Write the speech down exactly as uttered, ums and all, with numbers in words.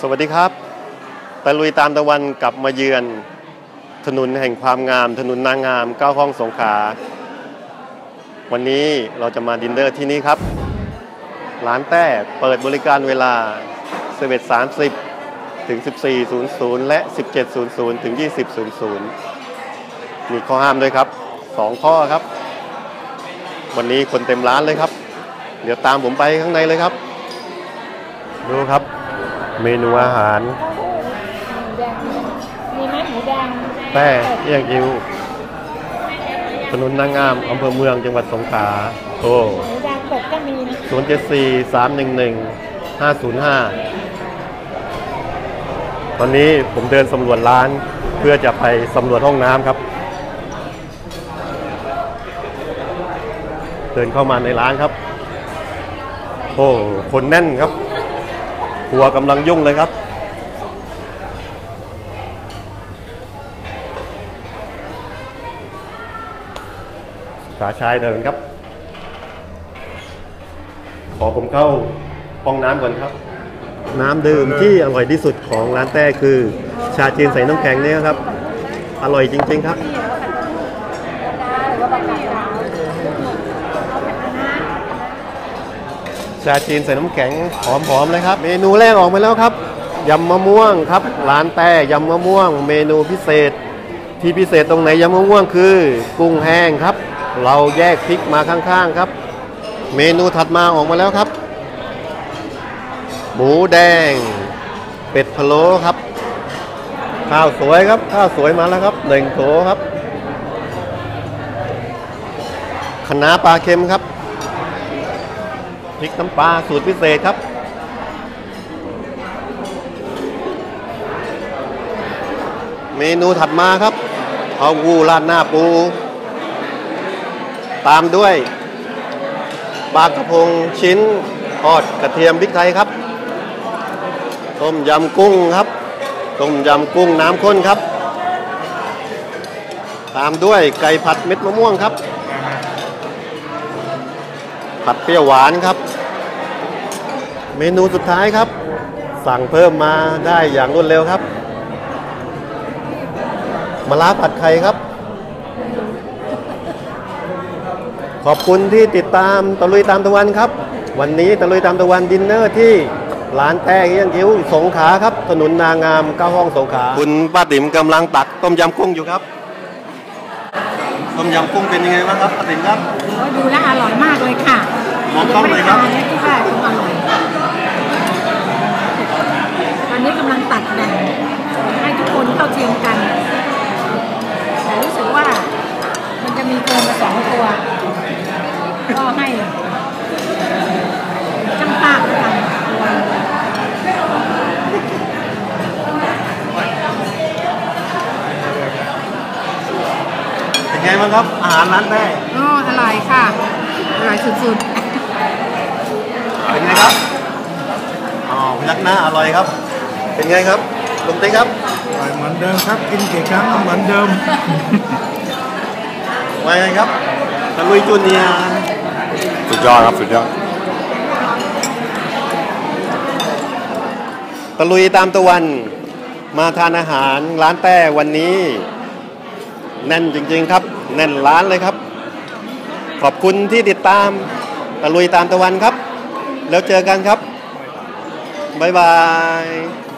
สวัสดีครับตะลุยตามตะวันกลับมาเยือนถนนแห่งความงามถนนนางงามเก้าห้องสงขลาวันนี้เราจะมาดินเนอร์ที่นี่ครับร้านแต้เปิดบริการเวลา สิบเอ็ดสามสิบ ถึง สิบสี่ศูนย์ และ สิบเจ็ดศูนย์ ถึง ยี่สิบศูนย์ มีข้อห้ามด้วยครับสองข้อครับวันนี้คนเต็มร้านเลยครับเดี๋ยวตามผมไปข้างในเลยครับดูครับเมนูอาหารมีไหมหมูแดงแต้เอี้ยงอิวถนนนางงามอำเภอเมืองจังหวัดสงขลาโทรหมูแดงเป็ดก็มีนะศูนย์ เจ็ด สี่ สาม หนึ่ง หนึ่ง ห้า ศูนย์ ห้าตอนนี้ผมเดินสำรวจร้านเพื่อจะไปสำรวจห้องน้ำครับเดินเข้ามาในร้านครับโอ้คนแน่นครับครัวกำลังยุ่งเลยครับขาชายเดินครับขอผมเข้าห้องน้ำก่อนครับน้ำดื่มที่อร่อยที่สุดของร้านแต้คือชาจีนใส่น้ำแข็งนี่ครับอร่อยจริงๆครับชาจีนใส่น้ำแข็งหอมๆเลยครับเมนูแรกออกมาแล้วครับยำมะม่วงครับร้านแต้ยำมะม่วงเมนูพิเศษที่พิเศษตรงไหนยำมะม่วงคือกุ้งแห้งครับเราแยกพริกมาข้างๆครับเมนูถัดมาออกมาแล้วครับหมูแดงเป็ดพะโล้ครับข้าวสวยครับข้าวสวยมาแล้วครับหนึ่งโถครับคะน้าปลาเค็มครับพริกน้ำปลาสูตรพิเศษครับเมนูถัดมาครับเอางูราดหน้าปูตามด้วยปลากระพงชิ้นทอดกระเทียมพริกไทยครับต้มยำกุ้งครับต้มยำกุ้งน้ำข้นครับตามด้วยไก่ผัดเม็ดมะม่วงครับผัดเปรี้ยวหวานครับเมนูสุดท้ายครับสั่งเพิ่มมาได้อย่างรวดเร็วครับมะระผัดไข่ครับขอบคุณที่ติดตามตะลุยตามตะวันครับวันนี้ตะลุยตามตะวันดินเนอร์ที่ร้านแต้เอี้ยงอิวสงขลาครับถนนนางงามเก้าห้องสงขลาคุณป้าติ๋มกำลังตักต้มยำกุ้งอยู่ครับต้มยำกุ้งเป็นยังไงบ้างครับป้าติ๋มครับดูแลอร่อยมากเลยค่ะมองกล้องเลยครับที่ว่าคงอร่อยตอนนี้กำลังตัดแบ่งให้ทุกคนเข้าเทียมกันแต่รู้สึกว่ามันจะมีเกินมาสองตัวก็ให้ช่างภาพกันเป็นไงบ้างครับอาหารร้านแต้อ๋ออร่อยค่ะอร่อยสุดๆเป็นไงครับอ๋อพยักหน้าอร่อยครับเป็นไงครับลุงติ๊กครับอร่อยเหมือนเดิมครับกินกี่ครั้งก็เหมือนเดิมว่าไงครับตะลุยจูเนียร์สุดยอดครับสุดยอดตะลุยตามตะวันมาทานอาหารร้านแต้วันนี้แน่นจริงๆครับแน่นร้านเลยครับขอบคุณที่ติดตามตะลุยตามตะวันครับแล้วเจอกันครับบ๊ายบาย